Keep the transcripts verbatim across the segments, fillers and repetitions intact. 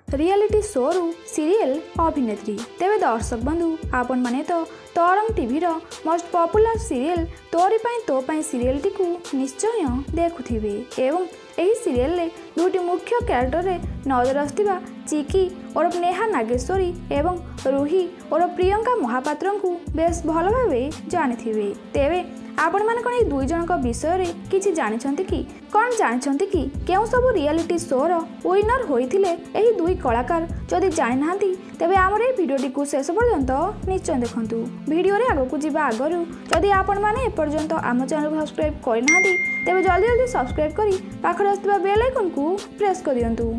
Reality show रु serial अभिनेत्री। तेरे दर्शक बंधु आपण माने तो तरंग टीवी रो मोस्ट पॉपुलर सीरियल तोरी पाई तो पाई सीरियल टी को निश्चय देखुथिबे एवं एही सीरियल ले दुटी मुख्य कैरेक्टर रे नजर आस्तिबा चिकी और नेहा नागेश्वरी एवं रूही और प्रियंका महापात्र को बेस भल भावे जानिथिबे। तेबे आपण माने कोन ए दुई जनक विषय रे किछि जानिछंती कि कोन जानिछंती कि केउ सब रियलिटी शो रो विनर होइथिले एही दुई कलाकार जदि जानि नाहंती तेबे हमर ए वीडियोटी को शेष पर्यंत निश्चय देखंतु। वीडियो रे आगो को जिबा आगरु जदि आपण माने ए पर्यंत आम चैनल को सब्सक्राइब करि नाहंती तेबे जल्दी जल्दी सब्सक्राइब करी पाखरे आस्तिबा बेल आइकन को प्रेस कर दियंतु।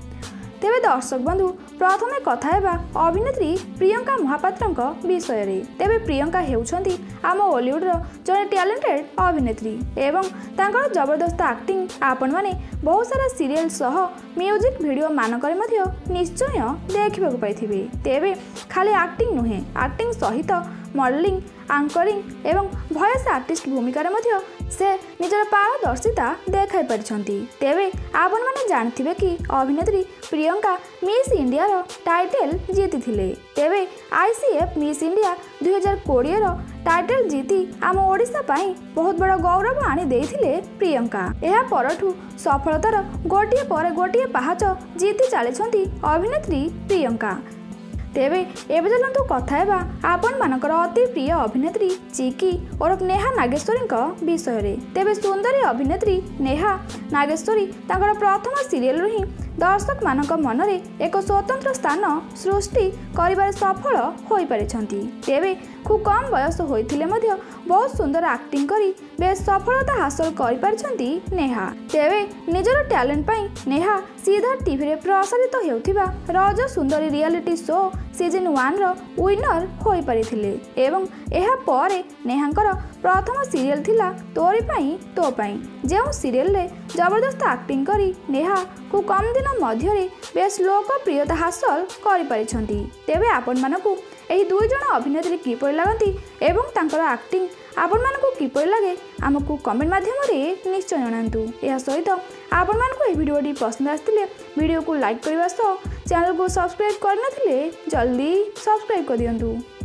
तेबे दर्शक बंधु प्रथमे कथा हेबा अभिनेत्री प्रियंका महापात्र विषय रे। तेबे प्रियंका हेउछंती आम बॉलीवुड रो जने टैलेंटेड अभिनेत्री एवं तांकर जबरदस्त एक्टिंग आपण माने बहुत सारा सीरियल सह म्यूजिक वीडियो मानकरे मध्य निश्चय देखिबा को पाइथिबे। तेबे खाली एक्टिंग नुहे एक्टिंग सहित मॉडलिंग एंकरिंग एवं वॉइस आर्टिस्ट भूमिका रे मध्य से निजर पारदर्शिता देखाई परिछंती। तेबे आपण माने जानथिबे कि अभिनेत्री प्रियंका मिस इंडिया रो टाइटल जीति थिले। तेबे आईसीएफ मिस इंडिया दुई हजार कोड़े रो टाइटल जीति आम ओडिशा पाई बहुत बड़ा गौरव आनी देथिले प्रियंका। एहा परठु सफलतार गोटिए पर गोटिए पहाच जीति चलीछंती अभिनेत्री प्रियंका। तेबे एबे चलंतु कथा हेबा आपण मानकर अति प्रिय अभिनेत्री चिकी और नेहा नागेश्वरी विषय रे। तेबे सुंदरी अभिनेत्री नेहा नागेश्वरी तांकर प्रथम सीरियल रु ही दर्शक मानक मन रे एक स्वतंत्र स्थान सृष्टि करिबार सफल होई परिछंती। तेबे खूब कम बयस होइथिले मध्य बहुत सुंदर एक्टिंग करी बेस सफलता हासिल करि परिछंती नेहा। तेबे निजर टैलेंट पई नेहा सीधा टीवी रे प्रसारित हेउथिबा रज सुंदरी रियलिटी शो सीजन वन रो विनर होई परिथिले एवं एहा परे नेहांकर प्रथम सीरियल थिला तोरी पाई तो पाई जेउ सीरियल रे जबरदस्त एक्टिंग करी नेहा खूब कम दिन मध्य रे बेस लोकप्रियता हासिल करि परिछंती। तेबे आपण मानकू एही दुई जण अभिनेत्री किपरि लागंती एवं तांकर एक्टिंग आपण मानकू किपरि लागे हमकू कमेंट माध्यम रे निश्चय जणांतु। एहा सहित आपण मानकू ए वीडियोटी पसंद आस्तिले वीडियो को लाइक करबा सह चैनल को सब्सक्राइब करनथिले जल्दी सब्सक्राइब कर दियंतु।